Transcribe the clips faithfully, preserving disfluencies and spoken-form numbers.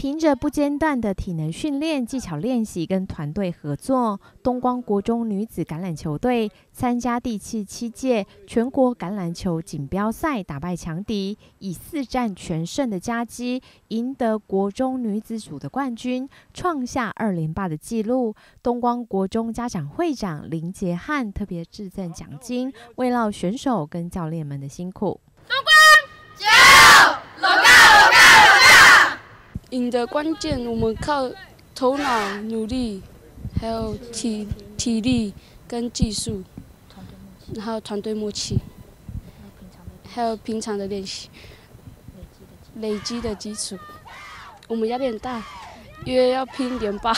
凭着不间断的体能训练、技巧练习跟团队合作，东光国中女子橄榄球队参加第七七届全国橄榄球锦标赛，打败强敌，以四战全胜的佳绩赢得国中女子组的冠军，创下二连霸的纪录。东光国中家长会长林杰汉特别致赠奖金，慰劳选手跟教练们的辛苦。 东光加油！老大，老大，老大！ 赢的关键，我们靠头脑、努力，还有体体力跟技术，还有团队默契，还有平常的练习，累积的基础。我们压力很大，因为要拼连霸，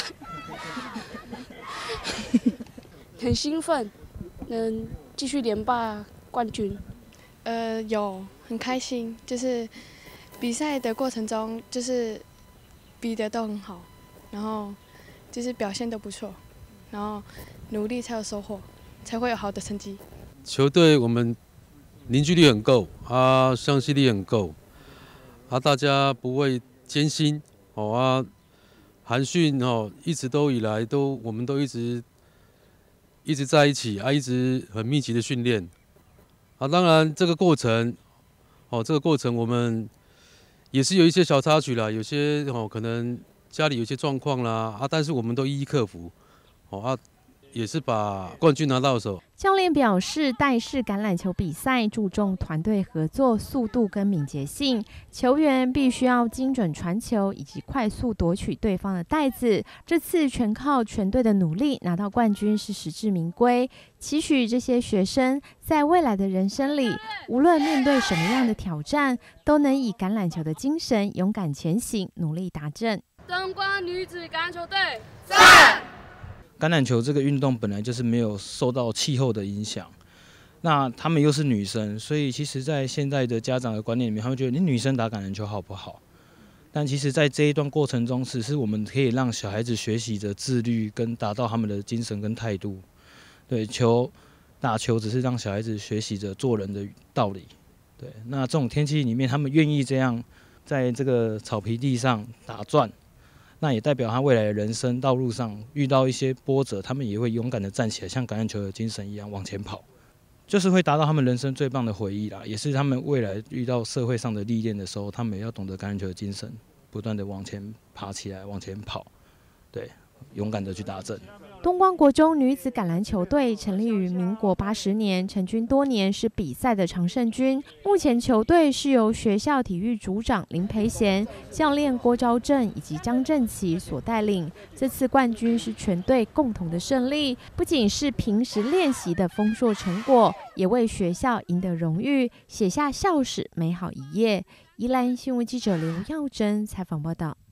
很兴奋，能继续连霸冠军。 呃，有很开心，就是比赛的过程中，就是比的都很好，然后就是表现都不错，然后努力才有收获，才会有好的成绩。 球队我们凝聚力很够，啊，向心力很够，啊，大家不会艰辛，哦啊，寒训哦，一直都以来都我们都一直一直在一起啊，一直很密集的训练。啊，当然这个过程，哦，这个过程我们也是有一些小插曲啦，有些哦可能家里有些状况啦，啊，但是我们都一一克服，哦啊，也是把冠军拿到手。 教练表示，带式橄榄球比赛注重团队合作、速度跟敏捷性，球员必须要精准传球以及快速夺取对方的袋子。这次全靠全队的努力拿到冠军是实至名归。期许这些学生在未来的人生里，无论面对什么样的挑战，都能以橄榄球的精神勇敢前行，努力达阵。 东光女子橄榄球队赞！ 橄榄球这个运动本来就是没有受到气候的影响，那她们又是女生，所以其实在现在的家长的观念里面，他们觉得你女生打橄榄球好不好？但其实在这一段过程中，只是我们可以让小孩子学习着自律，跟达到他们的精神跟态度。对，球打球只是让小孩子学习着做人的道理。对，那这种天气里面，他们愿意这样在这个草皮地上打转。那也代表他未来的人生道路上遇到一些波折，他们也会勇敢的站起来，像橄榄球的精神一样往前跑，就是会达到他们人生最棒的回忆啦，也是他们未来遇到社会上的历练的时候，他们也要懂得橄榄球的精神，不断的往前爬起来，往前跑，对，勇敢的去打阵。 东光国中女子橄榄球队成立于民国八十年，成军多年，是比赛的常胜军。目前球队是由学校体育组长林培贤、教练郭昭正以及张正奇所带领。这次冠军是全队共同的胜利，不仅是平时练习的丰硕成果，也为学校赢得荣誉，写下校史美好一页。宜兰新闻记者刘耀珍采访报道。